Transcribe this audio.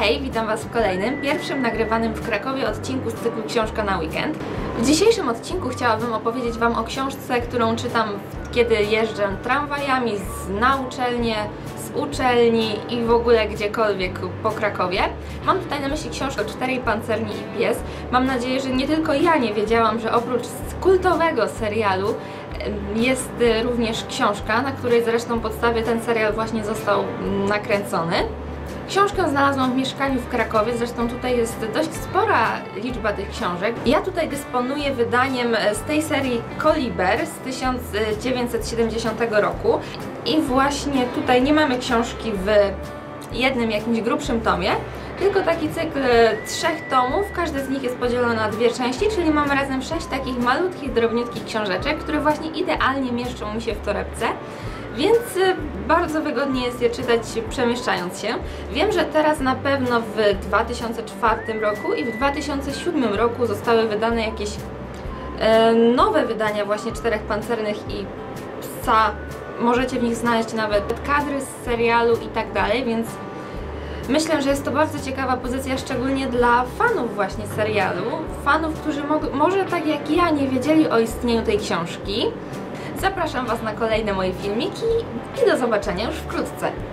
Hej, witam Was w kolejnym, pierwszym nagrywanym w Krakowie odcinku z cyklu Książka na weekend. W dzisiejszym odcinku chciałabym opowiedzieć Wam o książce, którą czytam, kiedy jeżdżę tramwajami na uczelnię, z uczelni i w ogóle gdziekolwiek po Krakowie. Mam tutaj na myśli książkę Czterej pancerni i pies. Mam nadzieję, że nie tylko ja nie wiedziałam, że oprócz kultowego serialu jest również książka, na której zresztą podstawie ten serial właśnie został nakręcony. Książkę znalazłam w mieszkaniu w Krakowie, zresztą tutaj jest dość spora liczba tych książek. Ja tutaj dysponuję wydaniem z tej serii Koliber z 1970 roku i właśnie tutaj nie mamy książki w jednym jakimś grubszym tomie, tylko taki cykl 3 tomów, każdy z nich jest podzielony na 2 części, czyli mamy razem 6 takich malutkich, drobniutkich książeczek, które właśnie idealnie mieszczą mi się w torebce. Więc bardzo wygodnie jest je czytać przemieszczając się. Wiem, że teraz na pewno w 2004 roku i w 2007 roku zostały wydane jakieś nowe wydania właśnie Czterech Pancernych i Psa. Możecie w nich znaleźć nawet kadry z serialu i tak dalej, więc myślę, że jest to bardzo ciekawa pozycja, szczególnie dla fanów właśnie serialu. Fanów, którzy może tak jak ja nie wiedzieli o istnieniu tej książki. Zapraszam Was na kolejne moje filmiki i do zobaczenia już wkrótce.